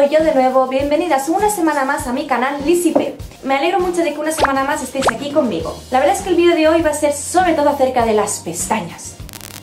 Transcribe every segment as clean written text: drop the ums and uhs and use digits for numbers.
soy yo de nuevo, bienvenidas una semana más a mi canal Lizzy P. Me alegro mucho de que una semana más estéis aquí conmigo. La verdad es que el vídeo de hoy va a ser sobre todo acerca de las pestañas.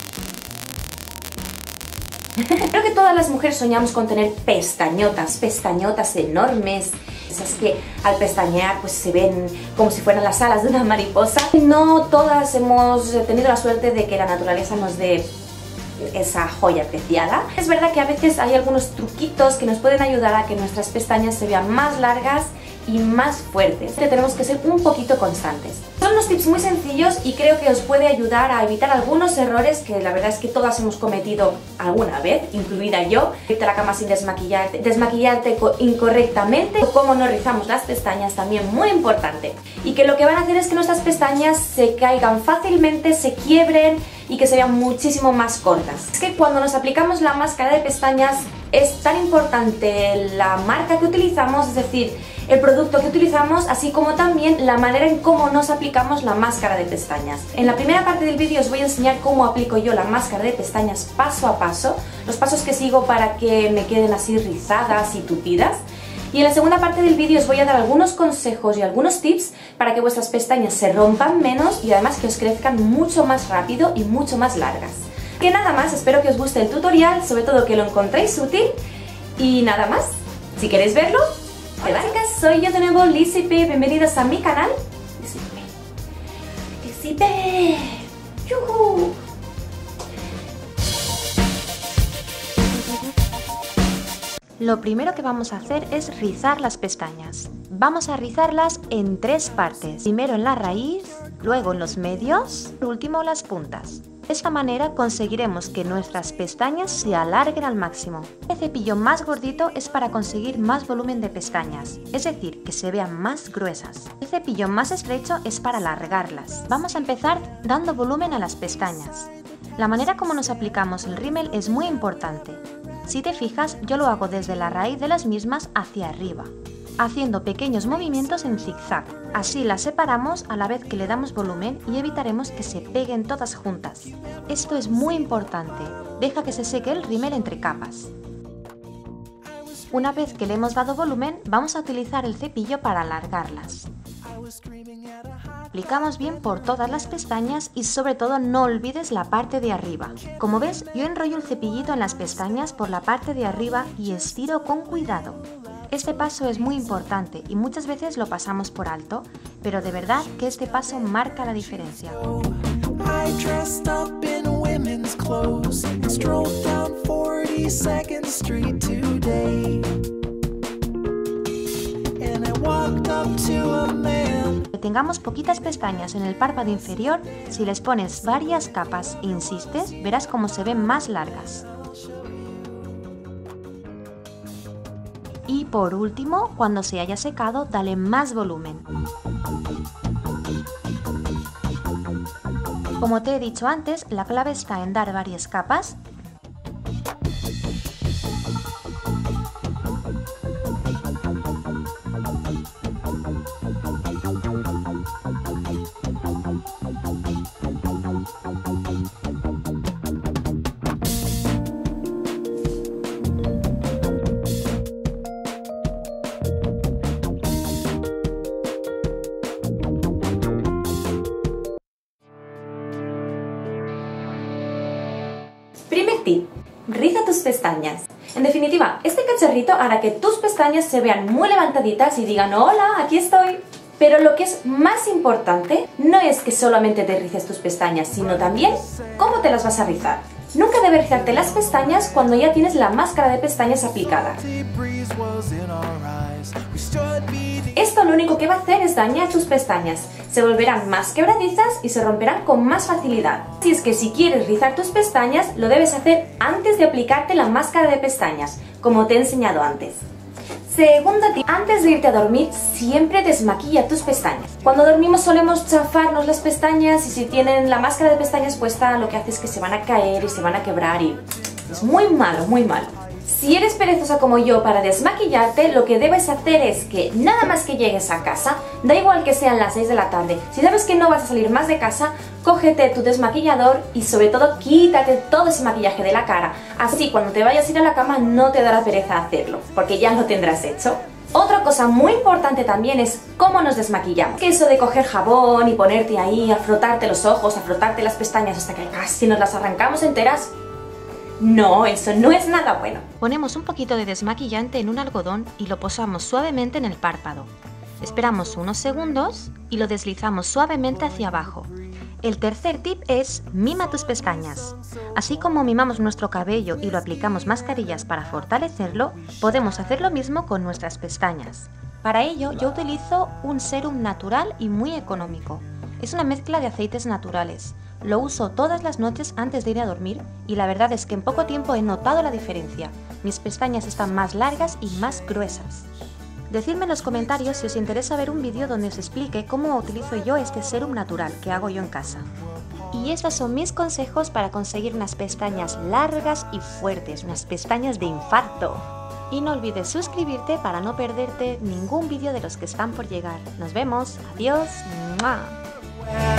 Creo que todas las mujeres soñamos con tener pestañotas enormes, esas que al pestañear pues se ven como si fueran las alas de una mariposa. No todas hemos tenido la suerte de que la naturaleza nos dé esa joya preciada. Es verdad que a veces hay algunos truquitos que nos pueden ayudar a que nuestras pestañas se vean más largas y más fuertes. Tenemos que ser un poquito constantes. Son unos tips muy sencillos y creo que os puede ayudar a evitar algunos errores que la verdad es que todas hemos cometido alguna vez, incluida yo. Irte a la cama sin desmaquillarte incorrectamente, o cómo no rizamos las pestañas, también muy importante. Y que lo que van a hacer es que nuestras pestañas se caigan fácilmente, se quiebren y que se vean muchísimo más cortas. Es que cuando nos aplicamos la máscara de pestañas es tan importante la marca que utilizamos, es decir, el producto que utilizamos, así como también la manera en cómo nos aplicamos la máscara de pestañas. En la primera parte del vídeo os voy a enseñar cómo aplico yo la máscara de pestañas paso a paso, los pasos que sigo para que me queden así rizadas y tupidas. Y en la segunda parte del vídeo os voy a dar algunos consejos y algunos tips para que vuestras pestañas se rompan menos y además que os crezcan mucho más rápido y mucho más largas. Que nada más, espero que os guste el tutorial, sobre todo que lo encontréis útil. Y nada más, si queréis verlo, hola chicas, soy yo de nuevo, Lizzy P, bienvenidos a mi canal Lizzy P. Lizzy P. ¡Yuhu! Lo primero que vamos a hacer es rizar las pestañas. Vamos a rizarlas en tres partes. Primero en la raíz, luego en los medios, por último las puntas. De esta manera conseguiremos que nuestras pestañas se alarguen al máximo. El cepillo más gordito es para conseguir más volumen de pestañas, es decir, que se vean más gruesas. El cepillo más estrecho es para alargarlas. Vamos a empezar dando volumen a las pestañas. La manera como nos aplicamos el rímel es muy importante. Si te fijas, yo lo hago desde la raíz de las mismas hacia arriba, haciendo pequeños movimientos en zigzag. Así las separamos a la vez que le damos volumen y evitaremos que se peguen todas juntas. Esto es muy importante, deja que se seque el rímel entre capas. Una vez que le hemos dado volumen, vamos a utilizar el cepillo para alargarlas. Aplicamos bien por todas las pestañas y sobre todo no olvides la parte de arriba. Como ves, yo enrollo el cepillito en las pestañas por la parte de arriba y estiro con cuidado. Este paso es muy importante y muchas veces lo pasamos por alto, pero de verdad que este paso marca la diferencia. Que tengamos poquitas pestañas en el párpado inferior, si les pones varias capas e insistes, verás cómo se ven más largas. Y por último, cuando se haya secado, dale más volumen. Como te he dicho antes, la clave está en dar varias capas. Primer tip, riza tus pestañas. En definitiva, este cacharrito hará que tus pestañas se vean muy levantaditas y digan hola, aquí estoy. Pero lo que es más importante no es que solamente te rices tus pestañas, sino también cómo te las vas a rizar. Nunca debes rizarte las pestañas cuando ya tienes la máscara de pestañas aplicada. Esto lo único que va a hacer es dañar tus pestañas. Se volverán más quebradizas y se romperán con más facilidad. Así es que si quieres rizar tus pestañas, lo debes hacer antes de aplicarte la máscara de pestañas, como te he enseñado antes. Segundo tip, antes de irte a dormir, siempre desmaquilla tus pestañas. Cuando dormimos solemos chafarnos las pestañas y si tienen la máscara de pestañas puesta, lo que hace es que se van a caer y se van a quebrar y es muy malo, muy malo. Si eres perezosa como yo para desmaquillarte, lo que debes hacer es que nada más que llegues a casa, da igual que sean las 6 de la tarde, si sabes que no vas a salir más de casa, cógete tu desmaquillador y sobre todo quítate todo ese maquillaje de la cara. Así cuando te vayas a ir a la cama no te dará pereza hacerlo, porque ya lo tendrás hecho. Otra cosa muy importante también es cómo nos desmaquillamos. Que eso de coger jabón y ponerte ahí a frotarte los ojos, a frotarte las pestañas hasta que casi nos las arrancamos enteras, no, eso no es nada bueno. Ponemos un poquito de desmaquillante en un algodón y lo posamos suavemente en el párpado. Esperamos unos segundos y lo deslizamos suavemente hacia abajo. El tercer tip es mima tus pestañas. Así como mimamos nuestro cabello y lo aplicamos mascarillas para fortalecerlo, podemos hacer lo mismo con nuestras pestañas. Para ello yo utilizo un serum natural y muy económico. Es una mezcla de aceites naturales. Lo uso todas las noches antes de ir a dormir y la verdad es que en poco tiempo he notado la diferencia. Mis pestañas están más largas y más gruesas. Decidme en los comentarios si os interesa ver un vídeo donde os explique cómo utilizo yo este serum natural que hago yo en casa. Y estos son mis consejos para conseguir unas pestañas largas y fuertes, unas pestañas de infarto. Y no olvides suscribirte para no perderte ningún vídeo de los que están por llegar. Nos vemos, adiós. ¡Mua!